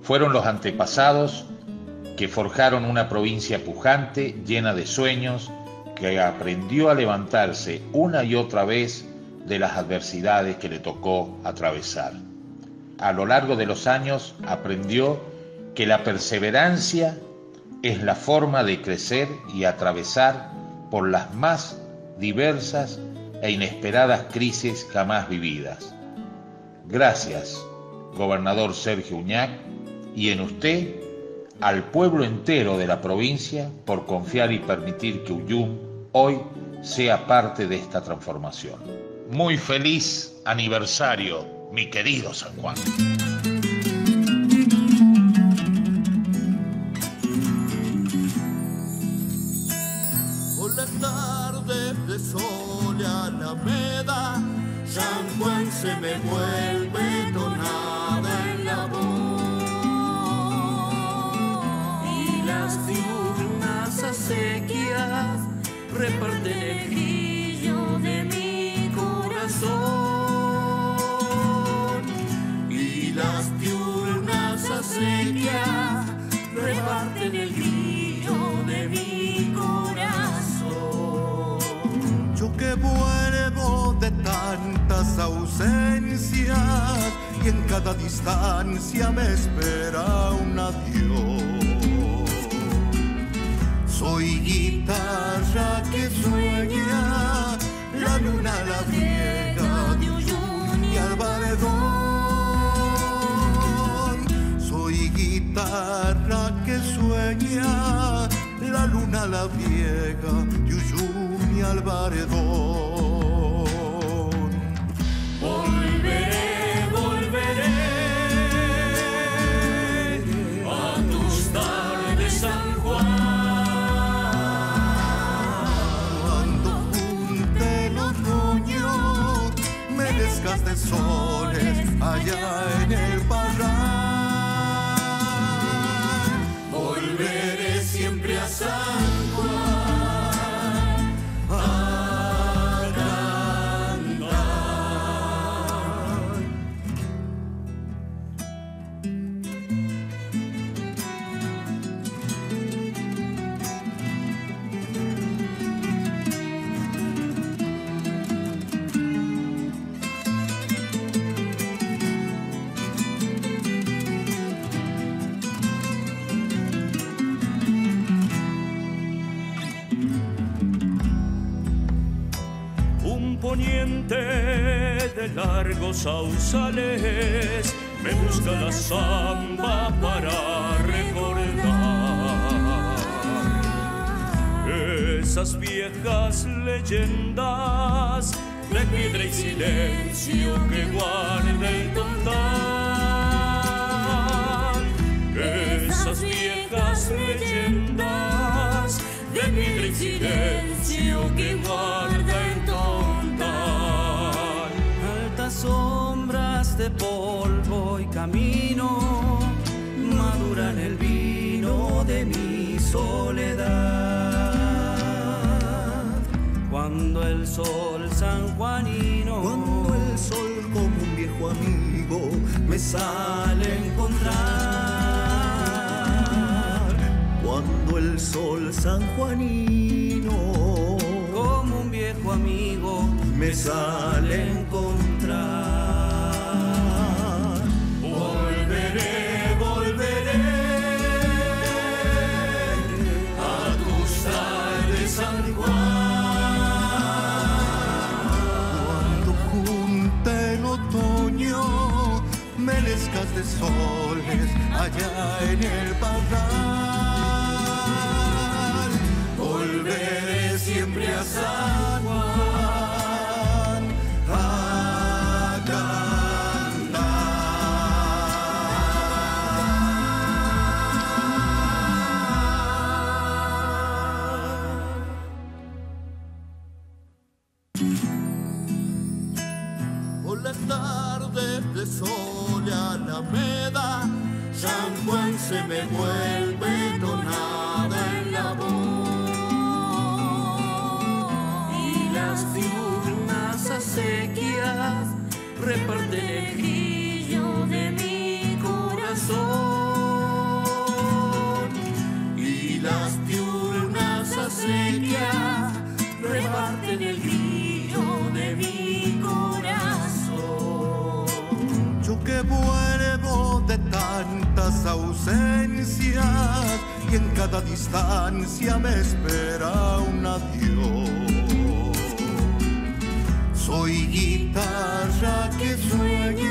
Fueron los antepasados que forjaron una provincia pujante, llena de sueños, que aprendió a levantarse una y otra vez de las adversidades que le tocó atravesar. A lo largo de los años aprendió que la perseverancia es la forma de crecer y atravesar por las más diversas e inesperadas crisis jamás vividas. Gracias, gobernador Sergio Uñac, y en usted, al pueblo entero de la provincia, por confiar y permitir que Uyum hoy sea parte de esta transformación. Muy feliz aniversario, mi querido San Juan. Por las tardes de sol y alameda, San Juan se me vuelve tonada en la voz, y las diurnas acequias reparten el brillo de mi corazón, y las diurnas acequias reparten el brillo de mi corazón. Yo que vuelvo de tantas ausencias y en cada distancia me espera un adiós. Soy guitarra que sueña la luna labriega de Uyum y Albaredón. Soy guitarra que sueña la luna labriega de Uyum y Albaredón. Volveré, volveré a tus tardes, San Juan. De soles allá en el parral, volveré siempre a San Juan a cantar. Poniente de largos sausales me busca la samba para recordar esas viejas leyendas de piedra y silencio que guarda el Tondal. Esas viejas leyendas de piedra y silencio que guarda el Tondal. Sombras de polvo y camino maduran el vino de mi soledad. Cuando el sol sanjuanino, cuando el sol como un viejo amigo me sale a encontrar. Cuando el sol sanjuanino como un viejo amigo me sale a encontrar. Volveré, volveré a tus tardes, San Juan. Cuando junte el otoño melescas de soles allá en el parral, volveré siempre a San Juan. De sol y alameda, San Juan se me vuelve tonada en la voz, y las diurnas acequias reparten el brillo de mi corazón. suene el brillo de mi corazón. Yo que vuelvo de tantas ausencias y en cada distancia me espera un adiós. Soy guitarra que sueña